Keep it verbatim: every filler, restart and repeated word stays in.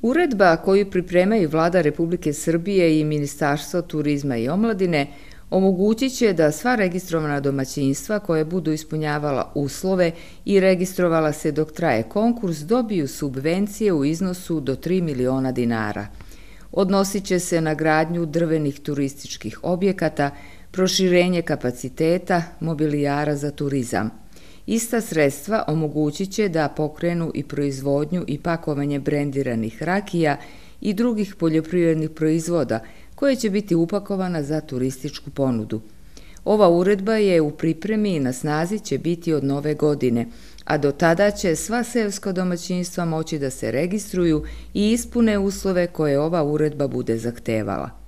Uredba koju pripremaju Vlada Republike Srbije i Ministarstvo turizma i omladine omogućit će da sva registrovana domaćinstva koje budu ispunjavala uslove i registrovala se dok traje konkurs dobiju subvencije u iznosu do tri miliona dinara. Odnosit će se na gradnju drvenih turističkih objekata, proširenje kapaciteta, mobilijara za turizam. Ista sredstva omogućit će da pokrenu i proizvodnju i pakovanje brendiranih rakija i drugih poljoprivrednih proizvoda koje će biti upakovana za turističku ponudu. Ova uredba je u pripremi i na snazi će biti od nove godine, a do tada će sva seoska domaćinstva moći da se registruju i ispune uslove koje ova uredba bude zahtevala.